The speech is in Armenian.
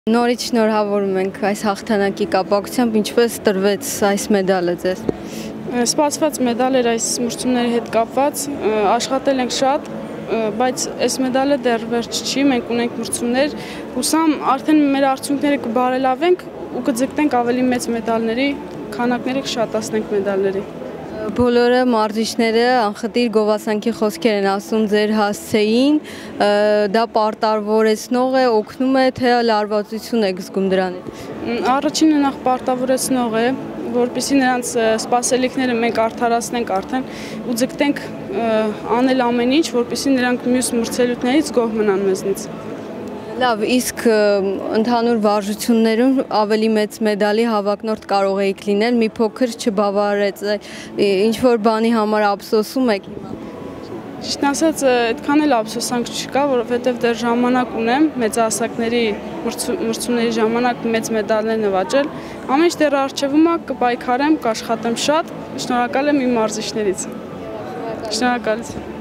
Նորից շնորհավորում ենք այս հաղթանակի կապակցությամբ, ինչպես տրվեց այս մեդալը ձեզ։ Սպասված մեդալ էր այս մրցումների հետ կապված, աշխատել ենք շատ, բայց այս մեդալը դեռ վերջ չի, մենք ունենք մրցումներ, հուսամ արդեն մեր արդյունքները կբարելավենք ու կձգտենք ավելի մեծ մեդալների, քանակները կշատացնենք մեդալների։ Բոլորը մարզիչները անխտիր գովասանքի խոսքեր են ասում ձեր հասցեին, դա պարտավորեցնող է, օգնում է, թե լարվածություն եք զգում դրանից։ Առաջինը նախ պարտավորեցնող է, որպեսզի նրանց սպասելիքները մենք արդարացնենք արդեն ու ձգտենք անել ամեն ինչ, որպեսզի նրանք մյուս մրցելույթներից գոհ մնան մեզնից։ Լավ, իսկ ընդհանուր վարժություններում ավելի մեծ մեդալի հավակնորդ կարող եք լինել, մի փոքր չբավարարեց, ինչ-որ բանի համար ափսոսում եք հիմա։ Ճիշտն ասած, այդքան էլ ափսոսանք չկա, որովհետև դեռ ժամանակ ունեմ մեծահասակների մրցումների ժամանակ մեծ մեդալներ նվաճել։ Ամեն ինչ դեռ առջևում է, կպայքարեմ, կաշխատեմ շատ, շնորհակալ եմ իմ մարզիչներից։ Շնորհակալություն։